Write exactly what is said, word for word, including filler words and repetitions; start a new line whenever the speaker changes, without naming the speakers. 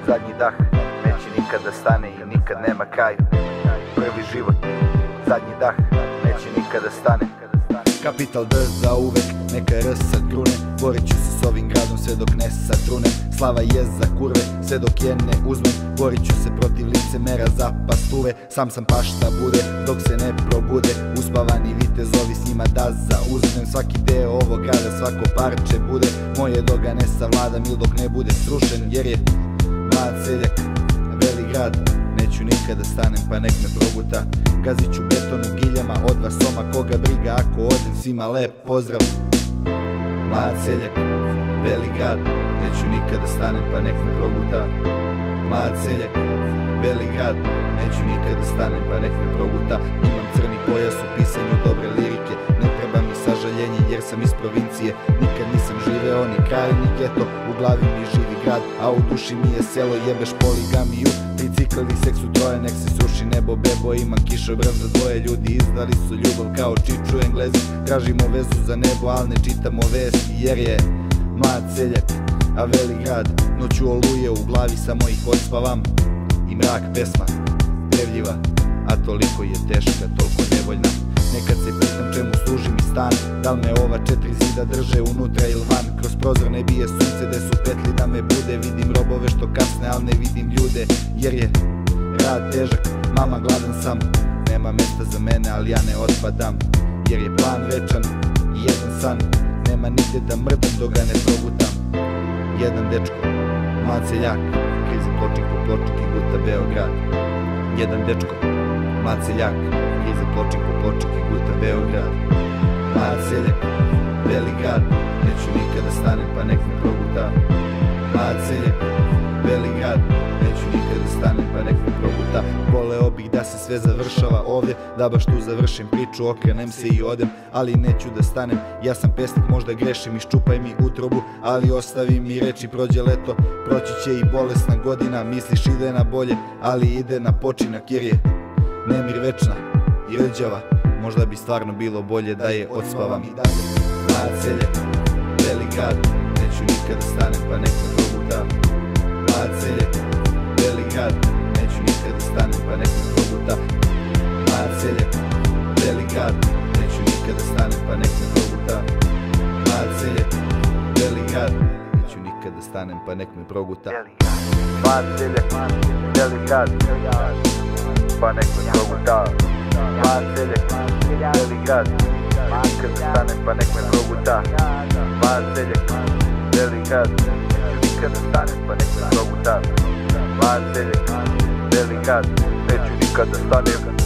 zadnji dah, neće nikad da stane i nikad nema kraj. Prvi život, zadnji dah, neće nikad da stane. Kapital D za uvek, neka R sa grune. Borit ću se s ovim gradom sve dok ne satrune. Slava je za kurve, sve dok je ne uzmem. Borit ću se protiv licemera za pastuve. Sam sam pa šta bude, dok se ne probude. Uspavani vitezovi s njima da zauzmem. Svaki deo ovog grada, svako parče bude moje dok ga ne savladam ili dok ne bude srušen. Jer je mlad seljak, veli grad, neću nikad da stanem pa nek me proguta. Gazit ću beton u giljama, od vas soma koga briga ako odem. Svima lep pozdrav. Mlad seljak, veli grad, neću nikad da stanem pa nek me proguta. Mlad seljak, veli grad, neću nikad da stanem pa nek me proguta. Imam crni pojas u pisanju dobre lirike, ne treba mi sažaljenje jer sam iz provincije. Nikad nisam živeo ni kraj ni geto, u glavi mi živi grad, a u duši mi je selo. Jebeš poligamiju, tricikl i seks u troje, nek se sruši nebo bebo. Imam kišobran za dvoje, ljudi izdali su ljubav kao čiču Englezi. Tražimo vezu za nebo, al ne čitamo vesti jer je mlad seljak, a veli grad. Noću oluje u glavi, samo ih odspavam i mrak pesma drevljiva, a toliko je teška, toliko nevoljna. Nekad se pitam čemu služi mi stan, da li me ova četiri zida drže unutra ili van. Kroz prozor ne bije sunce, gde su petlji da me bude. Vidim robove što kasne, al ne vidim ljude jer je rad težak, mama gladan sam. Nema mesta za mene, ali ja ne otpadam jer je plan večan i jedan san. Nema nigde da mrdam dok ga ne progutam. Jedan dečko, mlad seljak, kriza pločnik po pločnik i guta Beograd. Jedan dečko, mlad seljak, kriza pločnik po pločnik i guta Beograd. Mlad seljak, veli grad, neću nikad da stanem pa nek me proguta. Mlad seljak, veli grad, neću nikad da stanem pa nek me proguta. Voleo bih da se sve završava ovdje, da baš tu završim priču, okrenem se i odem, ali neću da stanem. Ja sam pesnik, možda grešim, iščupaj mi utrobu, ali ostavi mi reči. Prođe leto, proći će i bolesna godina. Misliš ide na bolje, ali ide na počinak jer je nemir večna i rđava. Možda bi stvarno bilo bolje da je odspavam i dalje. Mlad seljak, veli grad, neću nikad da stanem pa nek me proguta. Mlad seljak, veli grad, neću nikad da stanem pa nek me proguta. Mlad seljak, veli grad, neću nikad da stanem pa nek me proguta. Mlad seljak, veli grad, neću nikad da stanem pa nek me proguta. Mlad seljak, veli grad, pa nek me proguta. Mlad seljak, veli grad, nikad da stanem pa nek me proguta. Mlad seljak, veli grad, neću nikad da stanem pa nek me proguta. Mlad seljak, veli grad, neću nikad da stanem